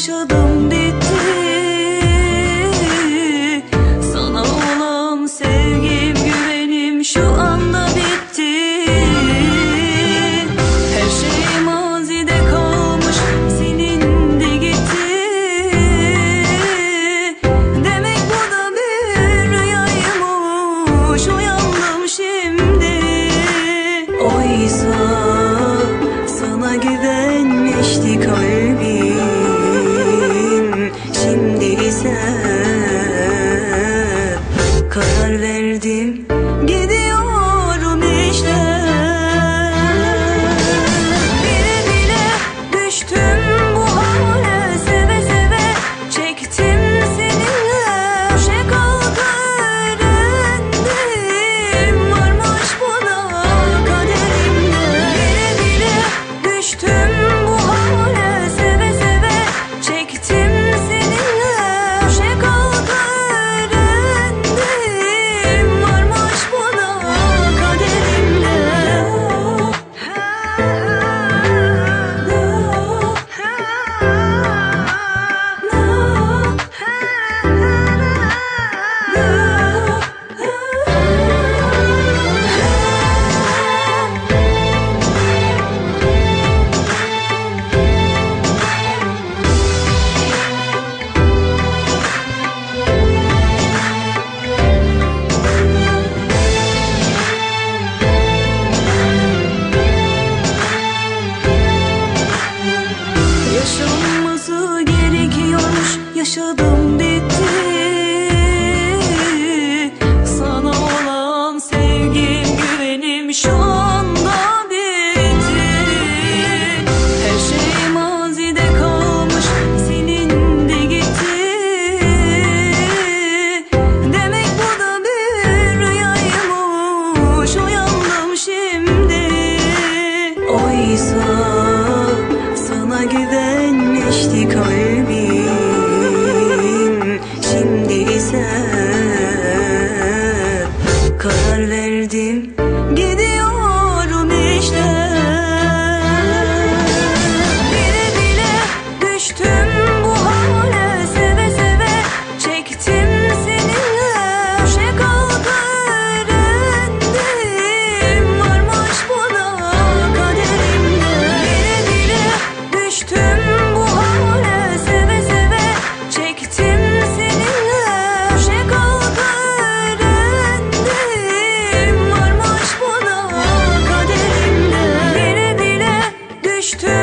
yaşadım bitti. Sana olan sevgim, güvenim şu anda bitti. Her şey mazide kalmış, silindi gitti. Demek bu da bir rüyaymış, uyandım şimdi. Oysa sana güvenmişti kalbim, şimdi ise karar verdim, gidiyorum işte. Bile bile düştüm bu hale, seve seve çektim seninle. Düşe kalka öğrendim, varmış bu da kaderimde. Bile bile düştüm bu hale, seve seve çektim seninle. Düşe kalka öğrendim, varmış bu da kaderimde. Yaşanması gerekiyormuş, yaşadım bitti. Sana olan sevgim, güvenim şu anda bitti. Her şey mazide kalmış, silindi gitti. Demek bu da bir rüyaymış, uyandım şimdi. Oysa sana güvenmişti kalbim, şimdi ise karar verdim, gidiyorum işte. Bile bile düştüm bu hale, seve seve çektim seninle. Düşe kalka öğrendim, varmış bu da kaderimde. Bile bile düştüm bu hale, seve seve çektim seninle. Düşe kalka öğrendim, varmış bu da kaderimde. Bile bile düştüm.